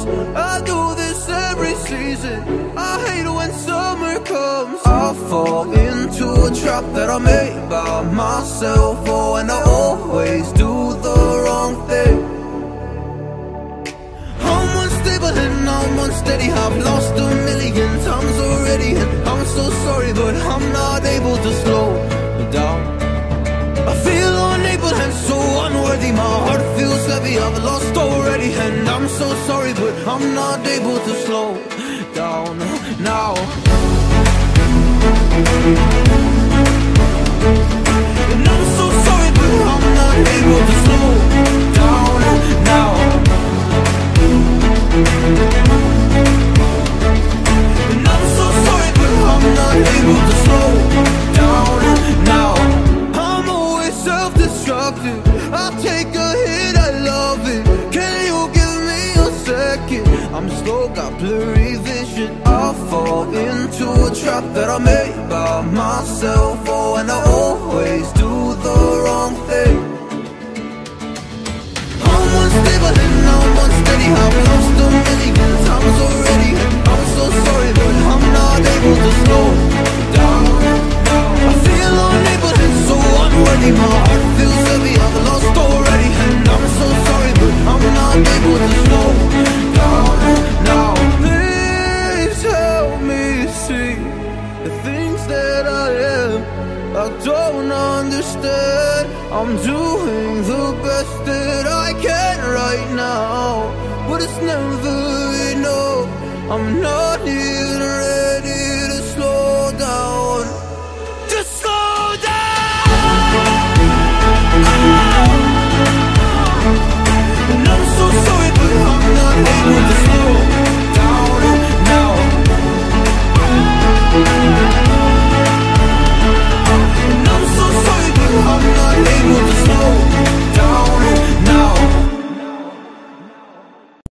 I do this every season. I hate when summer comes. I fall into a trap that I made by myself. Oh, and I always do the wrong thing. I'm unstable and I'm unsteady. I've lost a million times already, and I'm so sorry, but I'm not able to slow down. I feel unable and so unworthy. My heart feels heavy, I've lost already, and I'm so sorry, but I'm not able to slow down now. And I'm so sorry, but I'm not able to slow down now. And I'm so sorry, but I'm not able to slow down now. I'm always self-destructive. I take a hit, I love it. Can you give me a second? I'm slow, got blurry vision. I fall into a trap that I made by myself. Oh, and I always do the wrong thing. I'm unstable and I'm unsteady. I've lost a million times already, and I'm so sorry, but I'm not able to slow down. I feel unable and so unworthy. My heart feels heavy, I've lost already, and I'm so sorry, but I'm not able to slow down now. Please help me see the things that I am. I don't understand. I'm doing the best that I can right now, but it's never enough. I'm not here